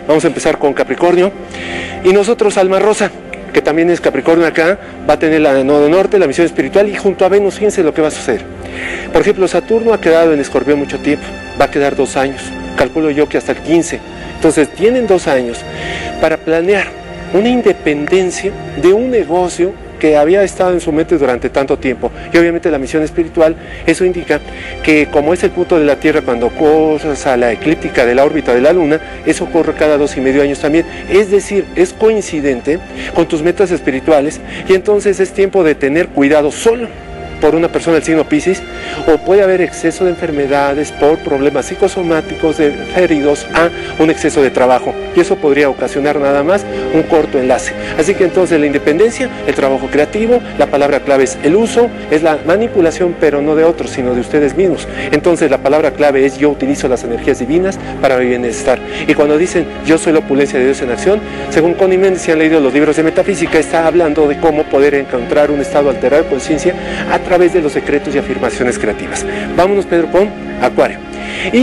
Vamos a empezar con Capricornio. Y nosotros, Alma Rosa, que también es Capricornio acá, va a tener la nodo norte, la misión espiritual, y junto a Venus, fíjense lo que va a suceder. Por ejemplo, Saturno ha quedado en Escorpión mucho tiempo, va a quedar 2 años, calculo yo que hasta el 15. Entonces tienen 2 años para planear una independencia de un negocio que había estado en su mente durante tanto tiempo. Y obviamente la misión espiritual, eso indica que como es el punto de la Tierra cuando cruza la eclíptica de la órbita de la Luna, eso ocurre cada 2,5 años también. Es decir, es coincidente con tus metas espirituales, y entonces es tiempo de tener cuidado solo por una persona del signo Piscis, o puede haber exceso de enfermedades por problemas psicosomáticos referidos a un exceso de trabajo, y eso podría ocasionar nada más un corto enlace. Así que entonces la independencia, el trabajo creativo, la palabra clave es el uso, es la manipulación, pero no de otros, sino de ustedes mismos. Entonces la palabra clave es: yo utilizo las energías divinas para mi bienestar. Y cuando dicen yo soy la opulencia de Dios en acción, según Connie Méndez, si han leído los libros de metafísica, está hablando de cómo poder encontrar un estado alterado de conciencia a través de los secretos y afirmaciones creativas. Vámonos, Pedro, con Acuario.